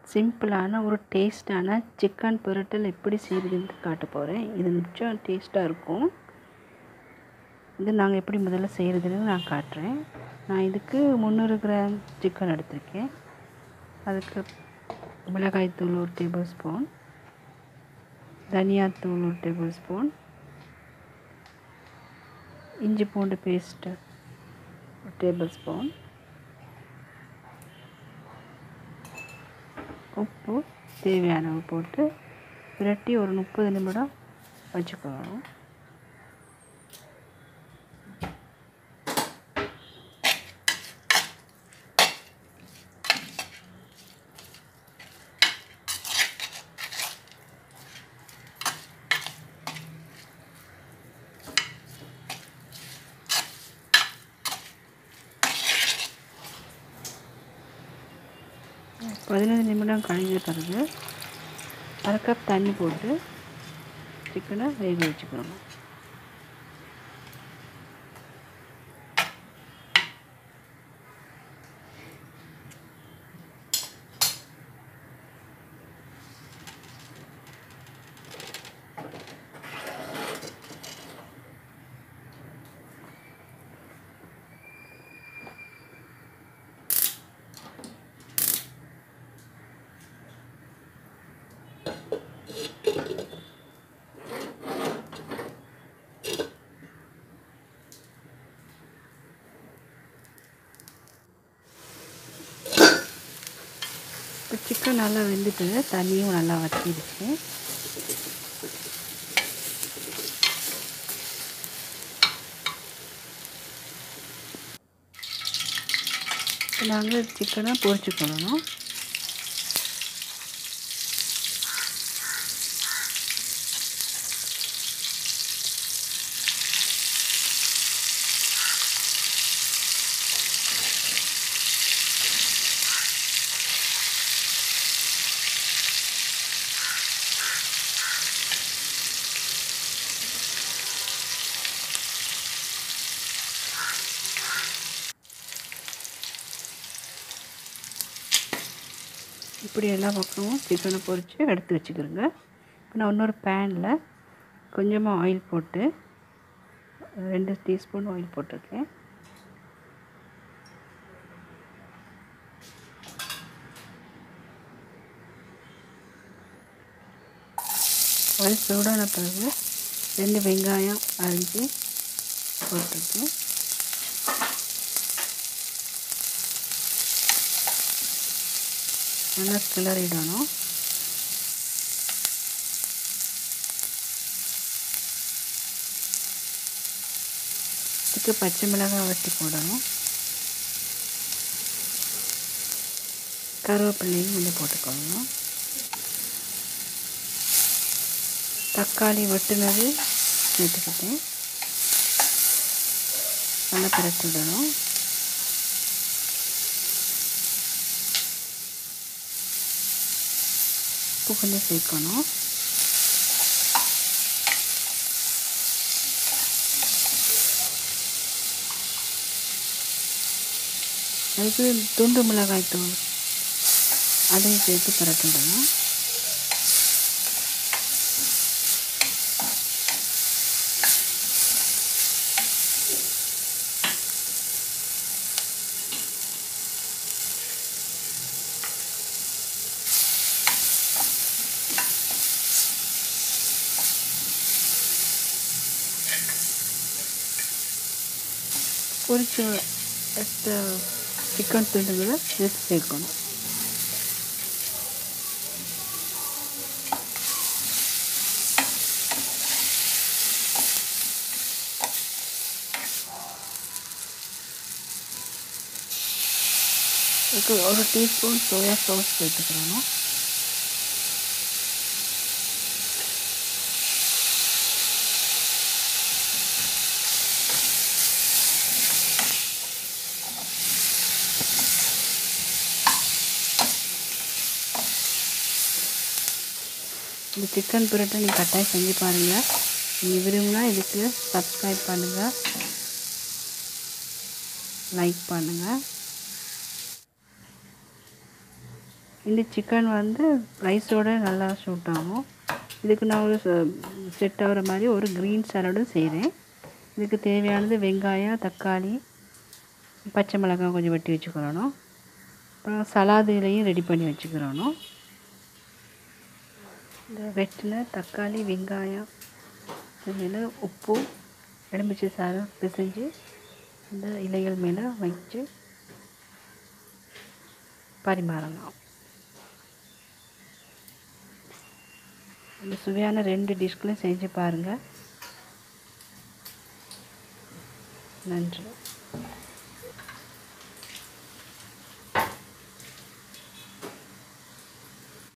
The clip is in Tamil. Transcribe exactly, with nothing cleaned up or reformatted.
சிம்பிளான ஒரு டேஸ்டான சிக்கன் பிரட்டல் எப்படி செய்கிறதுன்னு காட்ட போகிறேன். இது மிச்சம் டேஸ்ட்டாக இருக்கும். இது நாங்கள் எப்படி முதல்ல செய்கிறதுன்னு நான் காட்டுறேன். நான் இதுக்கு முந்நூறு கிராம் சிக்கன் எடுத்திருக்கேன். அதுக்கு மிளகாய்த்தூள் ஒரு டேபிள் ஸ்பூன், தனியாத்தூள் ஒரு டேபிள் ஸ்பூன், இஞ்சி பூண்டு பேஸ்ட்டு ஒரு டேபிள் ஸ்பூன், உப்பு தேவையான அளவு போட்டு பிரட்டி ஒரு முப்பது நிமிடம் வச்சுக்கணும். பதினஞ்சு நிமிடம் கழிஞ்ச பிறகு அரை கப் தண்ணி போட்டு சிக்கனை வேக வச்சுக்கணும். இப்போ சிக்கன் நல்லா வெந்துட்டு தண்ணியும் நல்லா வற்றிடுச்சு. இப்போ நாங்கள் சிக்கனை பொரிச்சுக்கணும். இப்படி எல்லா பக்கமும் சிக்கனை பொரித்து எடுத்து வச்சுக்கிறோங்க. இப்போ நான் இன்னொரு பேனில் கொஞ்சமாக ஆயில் போட்டு ரெண்டு டீஸ்பூன் ஆயில் போட்டிருக்கேன். ஆயில் சூடான பிறகு ரெண்டு வெங்காயம் அரிஞ்சு போட்டிருக்கேன். நல்லா கிளறிடணும். இதுக்கு பச்சை மிளகாய் வெட்டி போடணும். கருவேப்பிலையும் உள்ளே போட்டுக்கணும். தக்காளி வெட்டினது சேர்த்துக்கிட்டேன். நல்லா பரட்டி விடணும். உப்பு கொஞ்சம் சேர்க்கணும். அதுக்கு துண்டு மிளகாய் தூள் அதையும் சேர்த்து பரட்டிடணும். பொரிச்சு எடுத்த சிக்கன் துண்டுகளை சேர்த்து சேர்க்கணும். இதுக்கு ஒரு டீஸ்பூன் சோயா சாஸ் சேர்த்துக்கிறணும். இந்த சிக்கன் பிரட்டை நீங்கள் கட்டாயம் செஞ்சு பாருங்கள். நீங்கள் விரும்பினா இதுக்கு சப்ஸ்கிரைப் பண்ணுங்கள், லைக் பண்ணுங்கள். இந்த சிக்கன் வந்து ரைஸோடு நல்லா சூட் ஆகும். இதுக்கு நான் ஒரு செட் ஆகிற மாதிரி ஒரு க்ரீன் சாலடும் செய்கிறேன். இதுக்கு தேவையானது வெங்காயம், தக்காளி, பச்சை மிளகாய் கொஞ்சம் வெட்டி வச்சுக்கிறணும். அப்புறம் சலாதுலையும் ரெடி பண்ணி வச்சுக்கிறணும். இந்த வெட்டின தக்காளி, வெங்காயம் மேலே உப்பு, எலுமிச்சை சாதம் பிசைஞ்சு இந்த இலைகள் மேலே வச்சு பரிமாறலாம். இந்த சுவையான ரெண்டு டிஷ்களையும் செஞ்சு பாருங்கள். நன்றி.